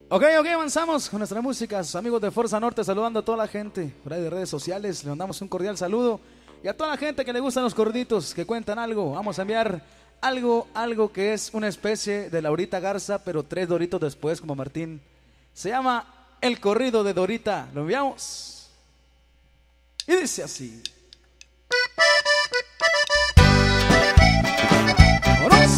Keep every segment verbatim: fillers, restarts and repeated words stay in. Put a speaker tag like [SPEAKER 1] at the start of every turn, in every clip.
[SPEAKER 1] Ok, ok, avanzamos con nuestra música. Sus amigos de Fuerza Norte saludando a toda la gente por ahí de redes sociales. Le mandamos un cordial saludo. Y a toda la gente que le gustan los corriditos, que cuentan algo. Vamos a enviar algo, algo que es una especie de Laurita Garza, pero tres Doritos después, como Martín. Se llama El Corrido de Dorita. Lo enviamos. Y dice así. ¡Vámonos!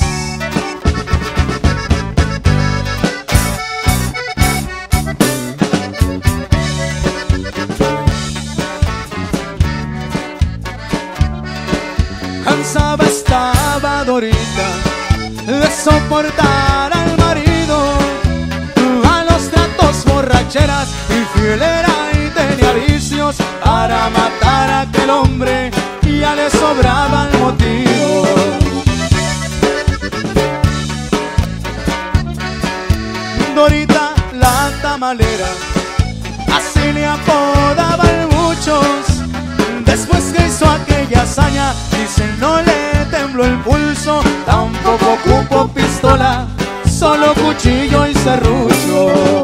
[SPEAKER 1] Cansada estaba Dorita de soportar al marido, a los tratos, borracheras y fiel era, y tenía vicios para matar a aquel hombre, y ya le sobraba el motivo. Dorita la tamalera, así le apodaban muchos. Después que hizo aquella hazaña, dicen no le tembló el pulso, tampoco ocupó pistola, solo cuchillo y serrucho.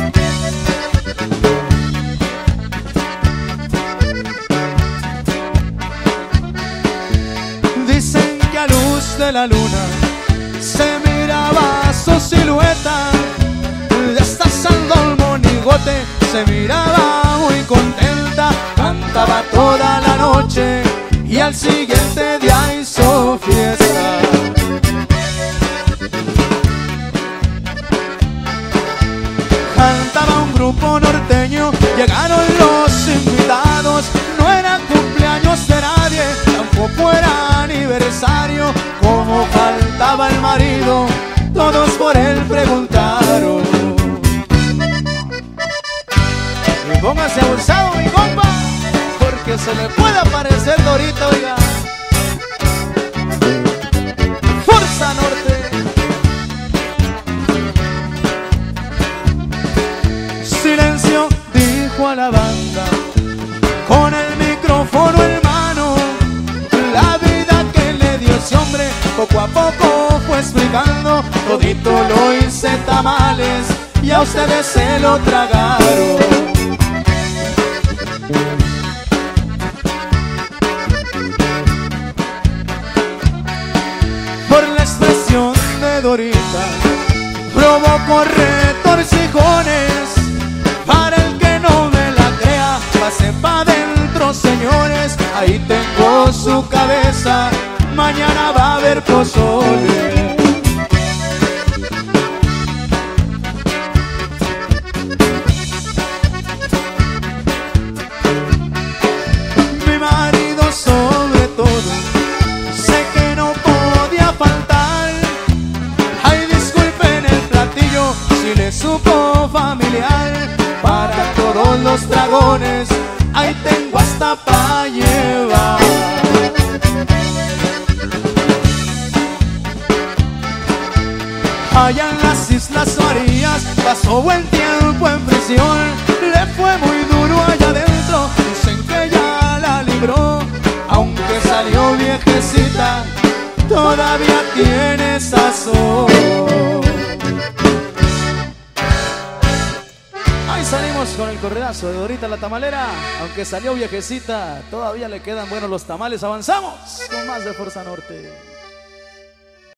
[SPEAKER 1] Dicen que a luz de la luna se miraba su silueta, destazando el monigote, se miraba muy contenta, cantaba toda la noche y al siguiente día hizo fiesta. Cantaba un grupo norteño, llegaron los invitados, no era cumpleaños de nadie, tampoco era aniversario. Como faltaba el marido, todos por él preguntaron. Y póngase abusado, mi compa, porque se le puede aparecer Dorita, oiga. Fuerza Norte. Silencio, dijo a la banda, con el micrófono en mano, la vida que le dio ese hombre, poco a poco fue explicando. Todito lo hice tamales y a ustedes se lo tragaron. Por la expresión de Dorita provocó retorcijones. Para el que no me la crea, pase pa' dentro, señores. Ahí tengo su cabeza, mañana va a haber pozole. Mi marido sobre todo, sé que no podía faltar. Ay, disculpen el platillo si le supo familiar. Para todos los dragones, ahí tengo hasta pa' llevar. Allá en las Islas Marías pasó buen tiempo en prisión. Le fue muy duro allá adentro, dicen que ya la libró. Aunque salió viejecita, todavía tiene sazón. Ahí salimos con el corredazo de Dorita la tamalera. Aunque salió viejecita, todavía le quedan buenos los tamales. Avanzamos con más de Fuerza Norte.